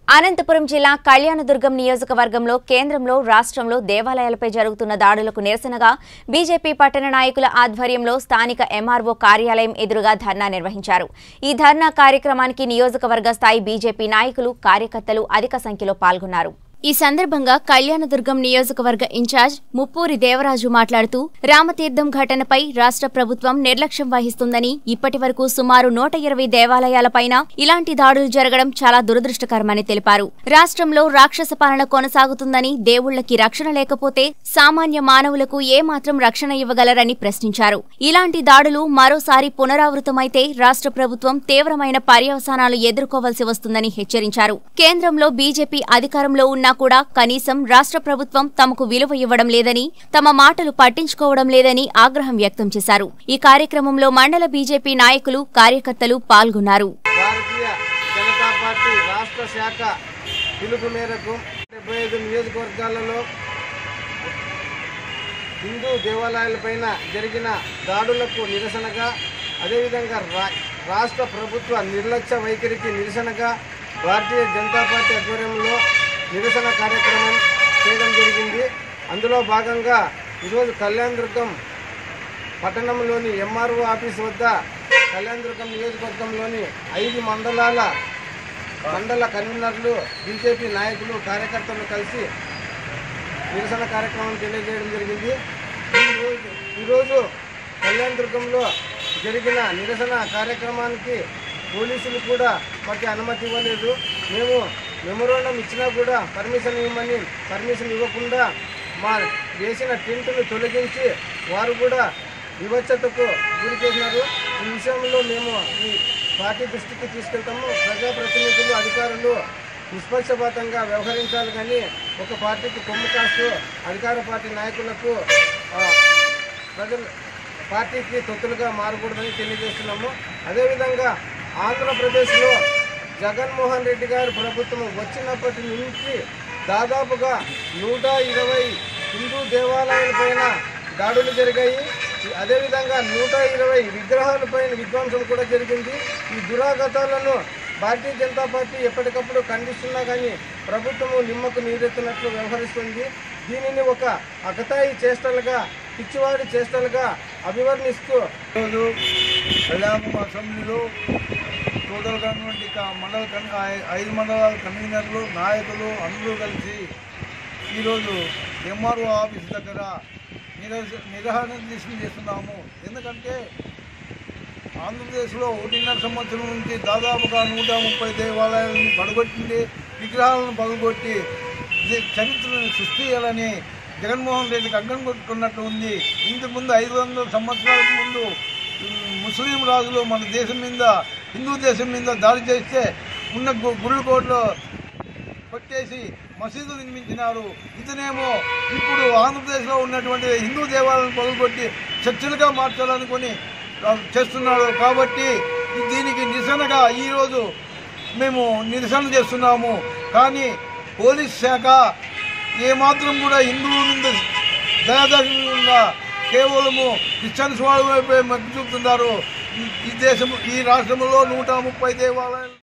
అనంతపురం జిల్లా కళ్యాణదుర్గం నియోజకవర్గంలో కేంద్రంలో రాష్ట్రంలో దేవాలయాలపై జరుగుతున్న దాడులకు నిరసనగా బీజేపీ పట్టణ నాయకుల ఆధ్వర్యంలో స్థానిక ఎంఆర్ఓ కార్యాలయం ఎదురుగా ధర్నా నిర్వహించారు। ఈ ధర్నా కార్యక్రమానికి నియోజకవర్గ స్థాయి బీజేపీ నాయకులు, కార్యకర్తలు అధిక సంఖ్యలో పాల్గొన్నారు। ఈ సందర్భంగా కళ్యాణదుర్గం నియోజకవర్గ ఇన్ఛార్జ్ ముప్పూరి దేవరాజు మాట్లాడుతూ రామతీర్థం ఘటనపై రాష్ట్ర ప్రభుత్వం నిర్లక్ష్యం వహిస్తుందని, ఇప్పటివరకు సుమారు 120 దేవాలయాలపైన ఇలాంటి దాడులు జరగడం చాలా దురదృష్టకరమని తెలిపారు। రాష్ట్రంలో రాక్షస పాలన కొనసాగుతుందని, దేవుళ్లకి రక్షణ లేకపోతే సామాన్య మానవులకు ఏమాత్రం రక్షణ ఇవ్వగలరని ప్రశ్నించారు। ఇలాంటి దాడులు మరోసారి పునరావృతమైతే రాష్ట్ర ప్రభుత్వం తీవ్రమైన పర్యవసానాలు ఎదుర్కోవాల్సి వస్తుందని హెచ్చరించారు। కేంద్రంలో బీజేపీ అధికారంలో ఉన్న కూడా కనీసం రాష్ట్ర ప్రభుత్వం తమకు విలువ ఇవ్వడం లేదని, తమ మాటలు పట్టించుకోవడం లేదని ఆగ్రహం వ్యక్తం చేశారు। ఈ కార్యక్రమంలో మండల బీజేపీ నాయకులు, కార్యకర్తలు పాల్గొన్నారు। భారతీయ జనతా పార్టీ రాష్ట్ర శాఖ పిలుపు మేరకు 75 నియోజకవర్గాలలో హిందూ దేవాలయాలపైన జరిగిన దాడులకు నిరసనగా, అదేవిధంగా రాష్ట్ర ప్రభుత్వ నిర్లక్ష్య వైఖరికి నిరసనగా భారతీయ జనతా పార్టీ ఆధ్వర్యంలో నిరసన కార్యక్రమం చేయడం జరిగింది। అందులో భాగంగా ఈరోజు కళ్యాణదుర్గం పట్టణంలోని ఎంఆర్ఓ ఆఫీస్ వద్ద కళ్యాణదుర్గం నియోజకవర్గంలోని 5 మండల కన్వీనర్లు, బీజేపీ నాయకులు, కార్యకర్తలు కలిసి నిరసన కార్యక్రమం తెలియజేయడం జరిగింది। ఈరోజు కళ్యాణదుర్గంలో జరిగిన నిరసన కార్యక్రమానికి పోలీసులు కూడా మాకు అనుమతి ఇవ్వలేదు। మేము మెమోరాండం ఇచ్చినా కూడా పర్మిషన్ ఇవ్వకుండా మా వేసిన టెంటును తొలగించి వారు కూడా వివక్షతకు గురి చేసినారు। ఈ విషయంలో మేము ఈ పార్టీ దృష్టికి తీసుకెళ్తాము। ప్రజాప్రతినిధులు, అధికారులు నిష్పక్షపాతంగా వ్యవహరించాలి కానీ ఒక పార్టీకి కొమ్ము కాస్తూ అధికార పార్టీ నాయకులకు పార్టీకి తొత్తులుగా మారకూడదని తెలియజేస్తున్నాము। అదేవిధంగా ఆంధ్రప్రదేశ్లో జగన్మోహన్ రెడ్డి గారి ప్రభుత్వం వచ్చినప్పటి నుంచి దాదాపుగా 120 హిందూ దేవాలయాలపైన దాడులు జరిగాయి। అదేవిధంగా 120 విగ్రహాలపైన విధ్వంసం కూడా జరిగింది। ఈ దురాగతాలను భారతీయ జనతా పార్టీ ఎప్పటికప్పుడు ఖండిస్తున్నా కానీ ప్రభుత్వము నిమ్మకు నీరెత్తినట్లు వ్యవహరిస్తుంది। దీనిని ఒక అగతాయి చేష్టలుగా, పిచ్చివాడి చేష్టలుగా అభివర్ణిస్తూ ఈరోజు కళ్యాణదుర్గం అసెంబ్లీలో టోటల్ కన్వెంట్ 5 మండలాల కన్వీనర్లు, నాయకులు అందరూ కలిసి ఈరోజు ఎంఆర్ఓ ఆఫీస్ దగ్గర నిరాహార దీక్ష చేస్తున్నాము। ఎందుకంటే ఆంధ్రప్రదేశ్లో 1.5 సంవత్సరం నుంచి దాదాపుగా 130 దేవాలయాలను పడగొట్టింది, విగ్రహాలను పగలగొట్టి చరిత్రను సృష్టించాలని జగన్మోహన్ రెడ్డికి అడ్డం కొట్టుకున్నట్టు ఉంది। ఇంతకుముందు 500 సంవత్సరాల ముందు ముస్లిం రాజులు మన దేశం మీద, హిందూ దేశం మీద దాడి చేస్తే ఉన్న గుళ్ళు కోట్లు కొట్టేసి మసీదు నిర్మించినారు। ఇతనేమో ఇప్పుడు ఆంధ్రప్రదేశ్లో ఉన్నటువంటి హిందూ దేవాలయాలను పగలగొట్టి చర్చలుగా మార్చాలనుకొని చేస్తున్నాడు। కాబట్టి దీనికి నిరసనగా ఈరోజు మేము నిరసన చేస్తున్నాము। కానీ పోలీస్ శాఖ ఏమాత్రం కూడా హిందువుల మీద దయాదాక్షిణ్యంగా కేవలము క్రిస్టియన్స్ వాళ్ళ వైపే మొగ్గు చూపుతున్నారు। ఈ రాష్ట్రంలో 130 దేవాలయాలు